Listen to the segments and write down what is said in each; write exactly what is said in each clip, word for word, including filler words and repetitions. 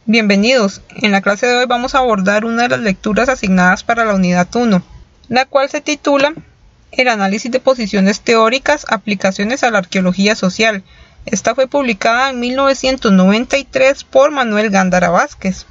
Bienvenidos. En la clase de hoy vamos a abordar una de las lecturas asignadas para la unidad uno, la cual se titula El análisis de posiciones teóricas, aplicaciones a la arqueología social. Esta fue publicada en mil novecientos noventa y tres por Manuel Gándara Vázquez.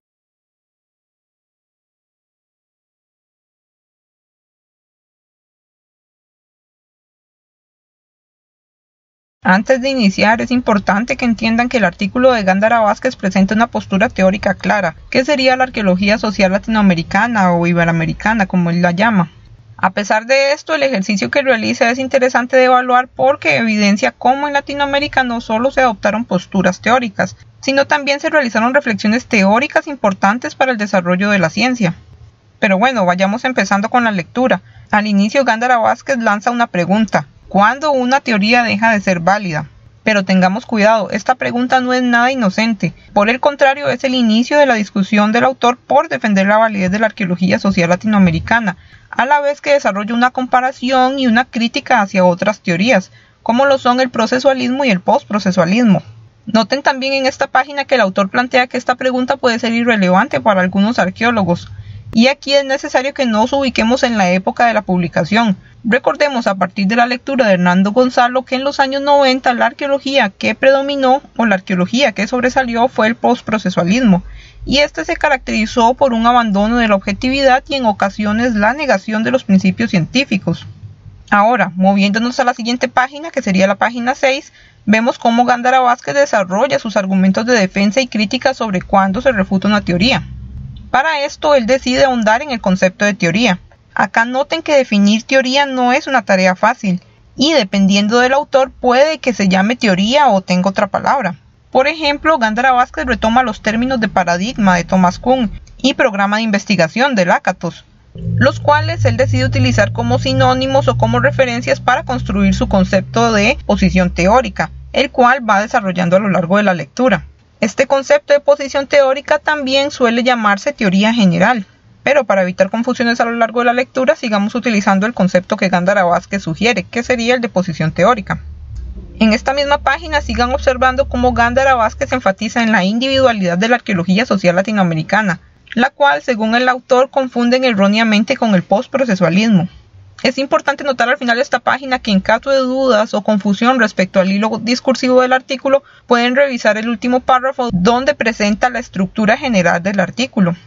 Antes de iniciar, es importante que entiendan que el artículo de Gándara Vázquez presenta una postura teórica clara, que sería la arqueología social latinoamericana o iberoamericana, como él la llama. A pesar de esto, el ejercicio que realiza es interesante de evaluar porque evidencia cómo en Latinoamérica no solo se adoptaron posturas teóricas, sino también se realizaron reflexiones teóricas importantes para el desarrollo de la ciencia. Pero bueno, vayamos empezando con la lectura. Al inicio, Gándara Vázquez lanza una pregunta: ¿cuándo una teoría deja de ser válida? Pero tengamos cuidado, esta pregunta no es nada inocente. Por el contrario, es el inicio de la discusión del autor por defender la validez de la arqueología social latinoamericana, a la vez que desarrolla una comparación y una crítica hacia otras teorías, como lo son el procesualismo y el postprocesualismo. Noten también en esta página que el autor plantea que esta pregunta puede ser irrelevante para algunos arqueólogos, y aquí es necesario que nos ubiquemos en la época de la publicación. Recordemos a partir de la lectura de Hernando Gonzalo que en los años noventa la arqueología que predominó o la arqueología que sobresalió fue el postprocesualismo, y este se caracterizó por un abandono de la objetividad y en ocasiones la negación de los principios científicos. Ahora, moviéndonos a la siguiente página, que sería la página seis, vemos cómo Gándara Vázquez desarrolla sus argumentos de defensa y crítica sobre cuándo se refuta una teoría. Para esto, él decide ahondar en el concepto de teoría. Acá noten que definir teoría no es una tarea fácil, y dependiendo del autor puede que se llame teoría o tenga otra palabra. Por ejemplo, Gándara Vázquez retoma los términos de paradigma de Thomas Kuhn y programa de investigación de Lakatos, los cuales él decide utilizar como sinónimos o como referencias para construir su concepto de posición teórica, el cual va desarrollando a lo largo de la lectura. Este concepto de posición teórica también suele llamarse teoría general, pero para evitar confusiones a lo largo de la lectura sigamos utilizando el concepto que Gándara Vázquez sugiere, que sería el de posición teórica. En esta misma página sigan observando cómo Gándara Vázquez enfatiza en la individualidad de la arqueología social latinoamericana, la cual, según el autor, confunden erróneamente con el postprocesualismo. Es importante notar al final de esta página que en caso de dudas o confusión respecto al hilo discursivo del artículo, pueden revisar el último párrafo donde presenta la estructura general del artículo.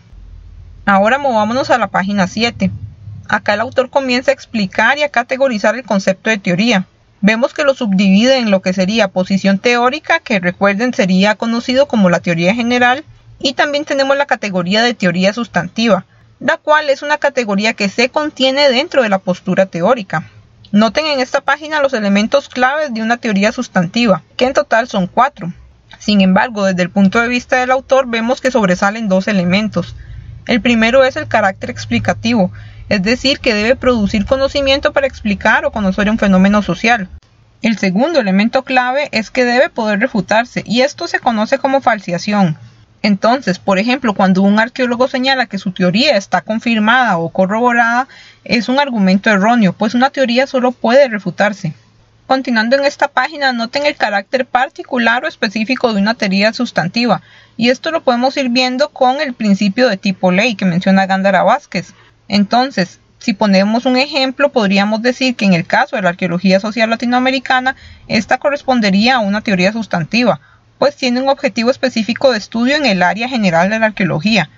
Ahora movámonos a la página siete. Acá el autor comienza a explicar y a categorizar el concepto de teoría. Vemos que lo subdivide en lo que sería posición teórica, que recuerden sería conocido como la teoría general, y también tenemos la categoría de teoría sustantiva, la cual es una categoría que se contiene dentro de la postura teórica. Noten en esta página los elementos claves de una teoría sustantiva, que en total son cuatro. Sin embargo, desde el punto de vista del autor vemos que sobresalen dos elementos. El primero es el carácter explicativo, es decir, que debe producir conocimiento para explicar o conocer un fenómeno social. El segundo elemento clave es que debe poder refutarse, y esto se conoce como falseación. Entonces, por ejemplo, cuando un arqueólogo señala que su teoría está confirmada o corroborada, es un argumento erróneo, pues una teoría solo puede refutarse. Continuando en esta página, noten el carácter particular o específico de una teoría sustantiva, y esto lo podemos ir viendo con el principio de tipo ley que menciona Gándara Vázquez. Entonces, si ponemos un ejemplo, podríamos decir que en el caso de la arqueología social latinoamericana, esta correspondería a una teoría sustantiva, pues tiene un objetivo específico de estudio en el área general de la arqueología.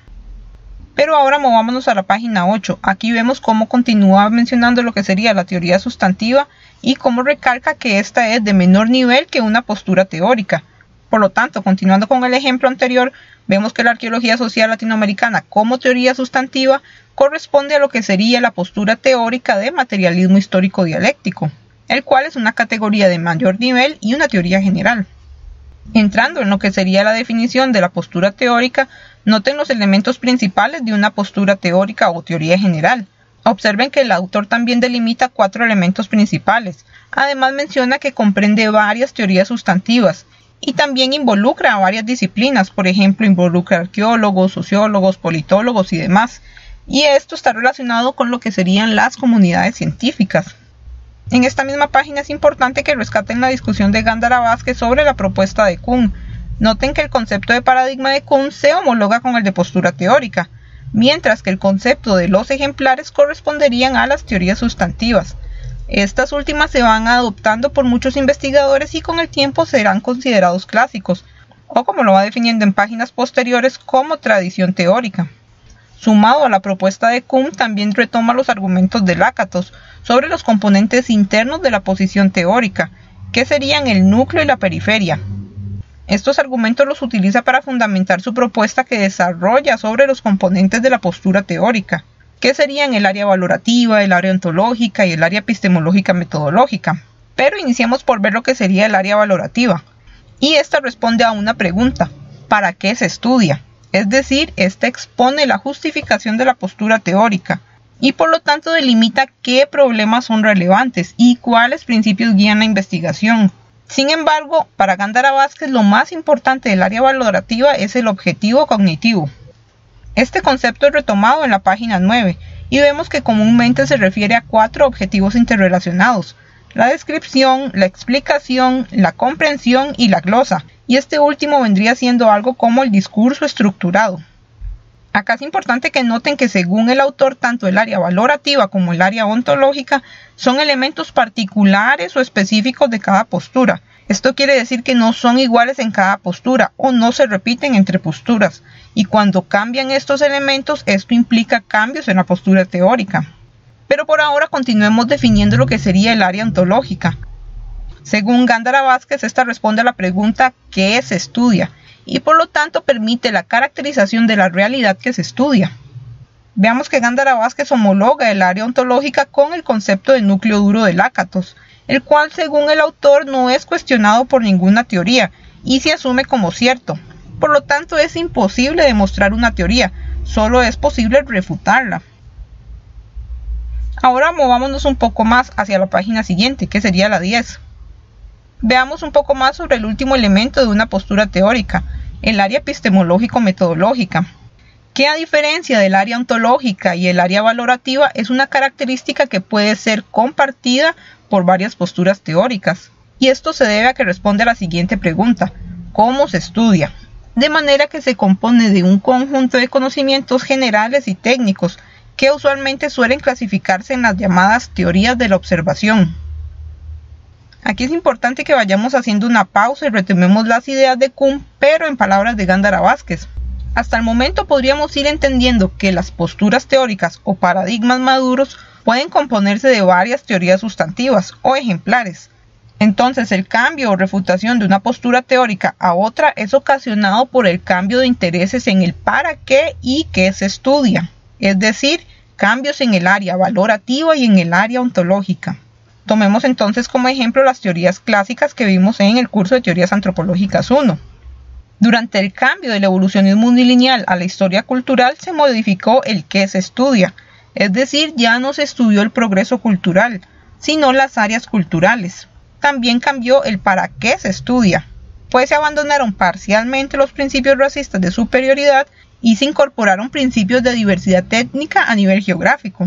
Pero ahora movámonos a la página ocho. Aquí vemos cómo continúa mencionando lo que sería la teoría sustantiva y cómo recalca que esta es de menor nivel que una postura teórica. Por lo tanto, continuando con el ejemplo anterior, vemos que la arqueología social latinoamericana como teoría sustantiva corresponde a lo que sería la postura teórica de materialismo histórico dialéctico, el cual es una categoría de mayor nivel y una teoría general. Entrando en lo que sería la definición de la postura teórica, noten los elementos principales de una postura teórica o teoría general. Observen que el autor también delimita cuatro elementos principales. Además menciona que comprende varias teorías sustantivas y también involucra a varias disciplinas, por ejemplo, involucra arqueólogos, sociólogos, politólogos y demás. Y esto está relacionado con lo que serían las comunidades científicas. En esta misma página es importante que rescaten la discusión de Gándara Vázquez sobre la propuesta de Kuhn, Noten que el concepto de paradigma de Kuhn se homologa con el de postura teórica, mientras que el concepto de los ejemplares corresponderían a las teorías sustantivas. Estas últimas se van adoptando por muchos investigadores y con el tiempo serán considerados clásicos, o como lo va definiendo en páginas posteriores, como tradición teórica. Sumado a la propuesta de Kuhn, también retoma los argumentos de Lakatos sobre los componentes internos de la posición teórica, que serían el núcleo y la periferia. Estos argumentos los utiliza para fundamentar su propuesta que desarrolla sobre los componentes de la postura teórica, que serían el área valorativa, el área ontológica y el área epistemológica metodológica. Pero iniciamos por ver lo que sería el área valorativa. Y esta responde a una pregunta: ¿para qué se estudia? Es decir, esta expone la justificación de la postura teórica y por lo tanto delimita qué problemas son relevantes y cuáles principios guían la investigación. Sin embargo, para Gándara Vázquez lo más importante del área valorativa es el objetivo cognitivo. Este concepto es retomado en la página nueve y vemos que comúnmente se refiere a cuatro objetivos interrelacionados: la descripción, la explicación, la comprensión y la glosa, y este último vendría siendo algo como el discurso estructurado. Acá es importante que noten que según el autor, tanto el área valorativa como el área ontológica son elementos particulares o específicos de cada postura. Esto quiere decir que no son iguales en cada postura o no se repiten entre posturas, y cuando cambian estos elementos, esto implica cambios en la postura teórica. Pero por ahora continuemos definiendo lo que sería el área ontológica. Según Gándara Vázquez, esta responde a la pregunta ¿qué se estudia? Y por lo tanto permite la caracterización de la realidad que se estudia. Veamos que Gándara Vázquez homologa el área ontológica con el concepto de núcleo duro de Lakatos, el cual según el autor no es cuestionado por ninguna teoría y se asume como cierto. Por lo tanto es imposible demostrar una teoría, solo es posible refutarla. Ahora movámonos un poco más hacia la página siguiente, que sería la diez. Veamos un poco más sobre el último elemento de una postura teórica, el área epistemológico-metodológica, que a diferencia del área ontológica y el área valorativa es una característica que puede ser compartida por varias posturas teóricas. Y esto se debe a que responde a la siguiente pregunta: ¿cómo se estudia? De manera que se compone de un conjunto de conocimientos generales y técnicos, que usualmente suelen clasificarse en las llamadas teorías de la observación. Aquí es importante que vayamos haciendo una pausa y retomemos las ideas de Kuhn, pero en palabras de Gándara Vázquez. Hasta el momento podríamos ir entendiendo que las posturas teóricas o paradigmas maduros pueden componerse de varias teorías sustantivas o ejemplares. Entonces el cambio o refutación de una postura teórica a otra es ocasionado por el cambio de intereses en el para qué y qué se estudia, es decir, cambios en el área valorativa y en el área ontológica. Tomemos entonces como ejemplo las teorías clásicas que vimos en el curso de Teorías Antropológicas uno. Durante el cambio del evolucionismo unilineal a la historia cultural se modificó el qué se estudia, es decir, ya no se estudió el progreso cultural, sino las áreas culturales. También cambió el para qué se estudia, pues se abandonaron parcialmente los principios racistas de superioridad y se incorporaron principios de diversidad étnica a nivel geográfico.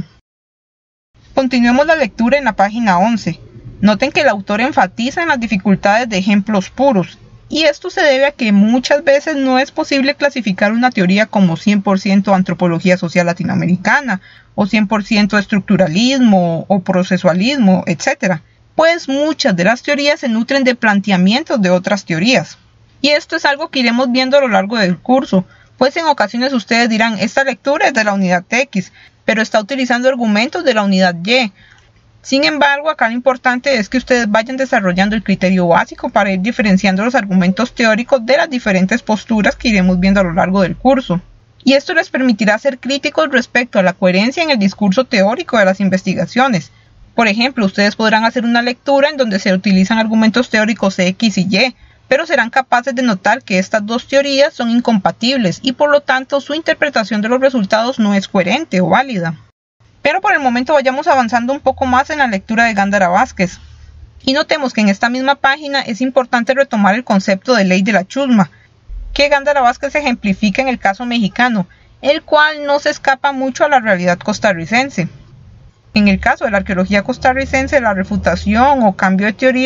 Continuemos la lectura en la página once. Noten que el autor enfatiza en las dificultades de ejemplos puros, y esto se debe a que muchas veces no es posible clasificar una teoría como cien por ciento antropología social latinoamericana, o cien por ciento estructuralismo o procesualismo, etcétera, pues muchas de las teorías se nutren de planteamientos de otras teorías. Y esto es algo que iremos viendo a lo largo del curso, pues en ocasiones ustedes dirán, esta lectura es de la unidad X, pero está utilizando argumentos de la unidad Y. Sin embargo, acá lo importante es que ustedes vayan desarrollando el criterio básico para ir diferenciando los argumentos teóricos de las diferentes posturas que iremos viendo a lo largo del curso. Y esto les permitirá ser críticos respecto a la coherencia en el discurso teórico de las investigaciones. Por ejemplo, ustedes podrán hacer una lectura en donde se utilizan argumentos teóricos X y Y, pero serán capaces de notar que estas dos teorías son incompatibles y por lo tanto su interpretación de los resultados no es coherente o válida. Pero por el momento vayamos avanzando un poco más en la lectura de Gándara Vázquez. Y notemos que en esta misma página es importante retomar el concepto de ley de la chusma, que Gándara Vázquez ejemplifica en el caso mexicano, el cual no se escapa mucho a la realidad costarricense. En el caso de la arqueología costarricense, la refutación o cambio de teorías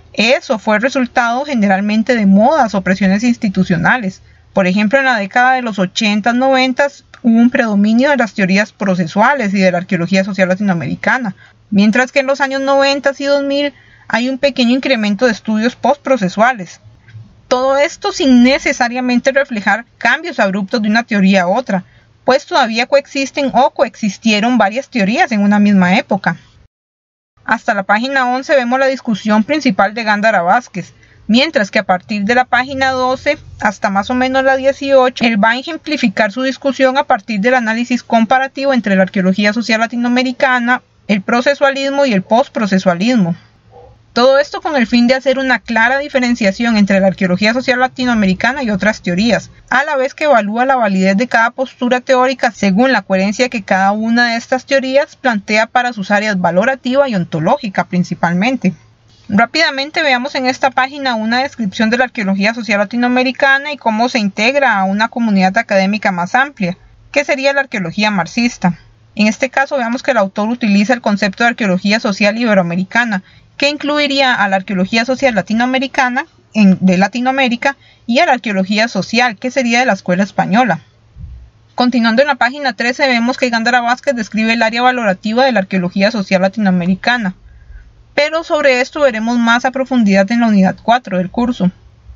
Eso fue resultado generalmente de modas o presiones institucionales. Por ejemplo, en la década de los ochentas, noventas hubo un predominio de las teorías procesuales y de la arqueología social latinoamericana, mientras que en los años noventa y dos mil hay un pequeño incremento de estudios postprocesuales. Todo esto sin necesariamente reflejar cambios abruptos de una teoría a otra, pues todavía coexisten o coexistieron varias teorías en una misma época. Hasta la página once vemos la discusión principal de Gándara Vázquez, mientras que a partir de la página doce hasta más o menos la dieciocho, él va a ejemplificar su discusión a partir del análisis comparativo entre la arqueología social latinoamericana, el procesualismo y el postprocesualismo. Todo esto con el fin de hacer una clara diferenciación entre la arqueología social latinoamericana y otras teorías, a la vez que evalúa la validez de cada postura teórica según la coherencia que cada una de estas teorías plantea para sus áreas valorativa y ontológica principalmente. Rápidamente veamos en esta página una descripción de la arqueología social latinoamericana y cómo se integra a una comunidad académica más amplia, que sería la arqueología marxista. En este caso veamos que el autor utiliza el concepto de arqueología social iberoamericana, que incluiría a la arqueología social latinoamericana en, de Latinoamérica y a la arqueología social, que sería de la escuela española. Continuando en la página trece vemos que Gándara Vázquez describe el área valorativa de la arqueología social latinoamericana, pero sobre esto veremos más a profundidad en la unidad cuatro del curso.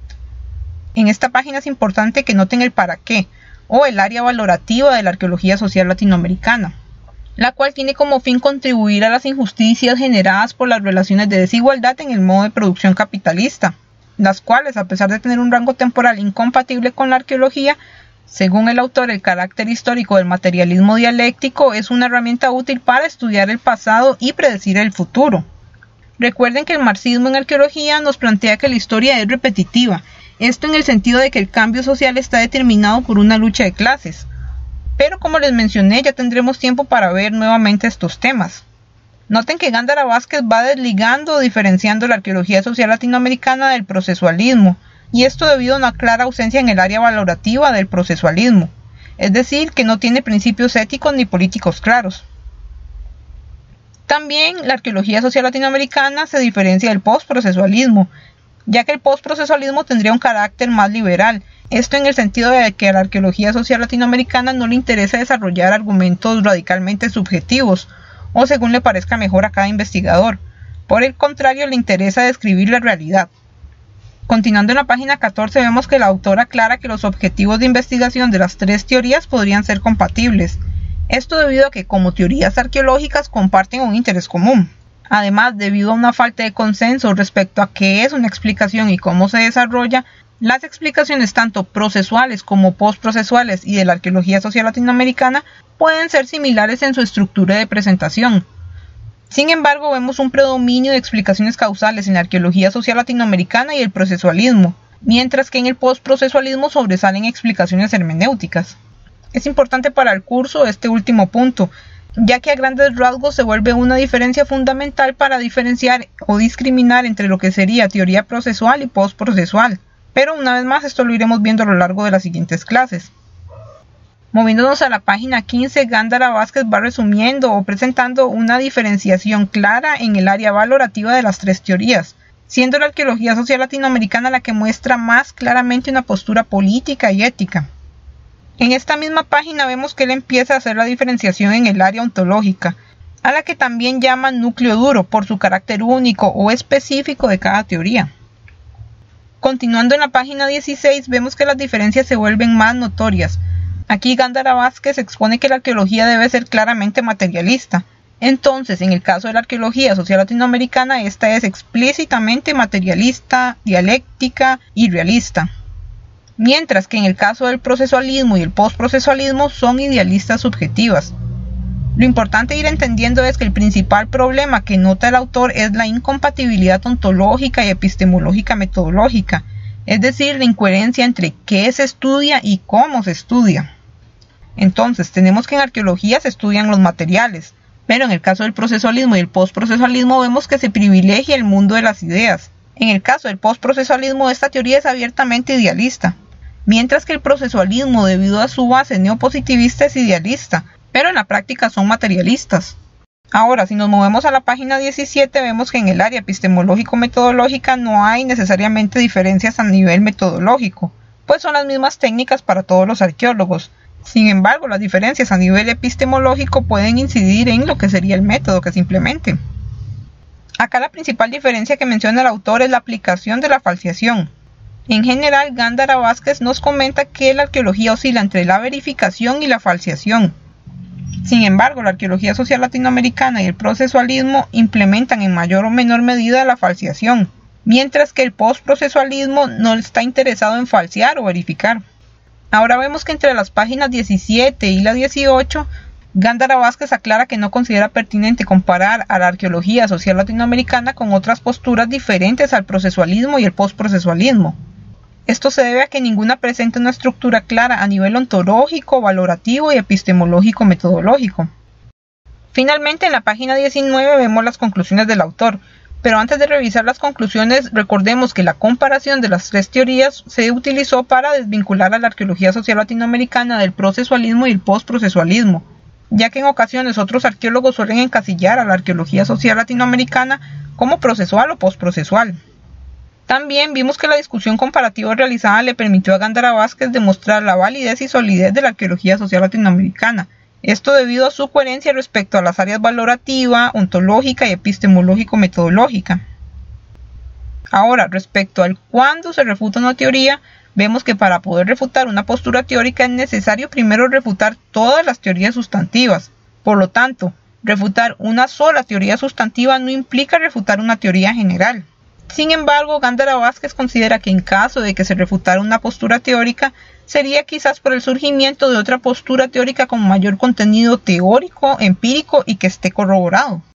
En esta página es importante que noten el para qué, o el área valorativa de la arqueología social latinoamericana, la cual tiene como fin contribuir a las injusticias generadas por las relaciones de desigualdad en el modo de producción capitalista, las cuales, a pesar de tener un rango temporal incompatible con la arqueología, según el autor, el carácter histórico del materialismo dialéctico es una herramienta útil para estudiar el pasado y predecir el futuro. Recuerden que el marxismo en arqueología nos plantea que la historia es repetitiva, esto en el sentido de que el cambio social está determinado por una lucha de clases. Pero como les mencioné, ya tendremos tiempo para ver nuevamente estos temas. Noten que Gándara Vázquez va desligando o diferenciando la arqueología social latinoamericana del procesualismo, y esto debido a una clara ausencia en el área valorativa del procesualismo, es decir, que no tiene principios éticos ni políticos claros. También la arqueología social latinoamericana se diferencia del postprocesualismo, ya que el postprocesualismo tendría un carácter más liberal, esto en el sentido de que a la arqueología social latinoamericana no le interesa desarrollar argumentos radicalmente subjetivos, o según le parezca mejor a cada investigador. Por el contrario, le interesa describir la realidad. Continuando en la página catorce vemos que la autora aclara que los objetivos de investigación de las tres teorías podrían ser compatibles. Esto debido a que como teorías arqueológicas comparten un interés común. Además, debido a una falta de consenso respecto a qué es una explicación y cómo se desarrolla, las explicaciones tanto procesuales como postprocesuales y de la arqueología social latinoamericana pueden ser similares en su estructura de presentación. Sin embargo, vemos un predominio de explicaciones causales en la arqueología social latinoamericana y el procesualismo, mientras que en el postprocesualismo sobresalen explicaciones hermenéuticas. Es importante para el curso este último punto, ya que a grandes rasgos se vuelve una diferencia fundamental para diferenciar o discriminar entre lo que sería teoría procesual y postprocesual. Pero una vez más esto lo iremos viendo a lo largo de las siguientes clases. Moviéndonos a la página quince, Gándara Vázquez va resumiendo o presentando una diferenciación clara en el área valorativa de las tres teorías, siendo la arqueología social latinoamericana la que muestra más claramente una postura política y ética. En esta misma página vemos que él empieza a hacer la diferenciación en el área ontológica, a la que también llama núcleo duro por su carácter único o específico de cada teoría. Continuando en la página dieciséis vemos que las diferencias se vuelven más notorias. Aquí Gándara Vázquez expone que la arqueología debe ser claramente materialista. Entonces, en el caso de la arqueología social latinoamericana, esta es explícitamente materialista, dialéctica y realista. Mientras que en el caso del procesualismo y el postprocesualismo son idealistas subjetivas. Lo importante ir entendiendo es que el principal problema que nota el autor es la incompatibilidad ontológica y epistemológica metodológica, es decir, la incoherencia entre qué se estudia y cómo se estudia. Entonces, tenemos que en arqueología se estudian los materiales, pero en el caso del procesualismo y el postprocesualismo vemos que se privilegia el mundo de las ideas. En el caso del postprocesualismo, esta teoría es abiertamente idealista, mientras que el procesualismo, debido a su base neopositivista, es idealista, pero en la práctica son materialistas. Ahora, si nos movemos a la página diecisiete, vemos que en el área epistemológico-metodológica no hay necesariamente diferencias a nivel metodológico, pues son las mismas técnicas para todos los arqueólogos. Sin embargo, las diferencias a nivel epistemológico pueden incidir en lo que sería el método que se implemente. Acá la principal diferencia que menciona el autor es la aplicación de la falseación. En general, Gándara Vázquez nos comenta que la arqueología oscila entre la verificación y la falseación. Sin embargo, la arqueología social latinoamericana y el procesualismo implementan en mayor o menor medida la falseación, mientras que el postprocesualismo no está interesado en falsear o verificar. Ahora vemos que entre las páginas diecisiete y la dieciocho, Gándara Vázquez aclara que no considera pertinente comparar a la arqueología social latinoamericana con otras posturas diferentes al procesualismo y el postprocesualismo. Esto se debe a que ninguna presenta una estructura clara a nivel ontológico, valorativo y epistemológico-metodológico. Finalmente, en la página diecinueve vemos las conclusiones del autor, pero antes de revisar las conclusiones, recordemos que la comparación de las tres teorías se utilizó para desvincular a la arqueología social latinoamericana del procesualismo y el postprocesualismo, ya que en ocasiones otros arqueólogos suelen encasillar a la arqueología social latinoamericana como procesual o postprocesual. También vimos que la discusión comparativa realizada le permitió a Gándara Vázquez demostrar la validez y solidez de la arqueología social latinoamericana, esto debido a su coherencia respecto a las áreas valorativa, ontológica y epistemológico-metodológica. Ahora, respecto al cuándo se refuta una teoría, vemos que para poder refutar una postura teórica es necesario primero refutar todas las teorías sustantivas. Por lo tanto, refutar una sola teoría sustantiva no implica refutar una teoría general. Sin embargo, Gándara Vázquez considera que en caso de que se refutara una postura teórica, sería quizás por el surgimiento de otra postura teórica con mayor contenido teórico, empírico y que esté corroborado.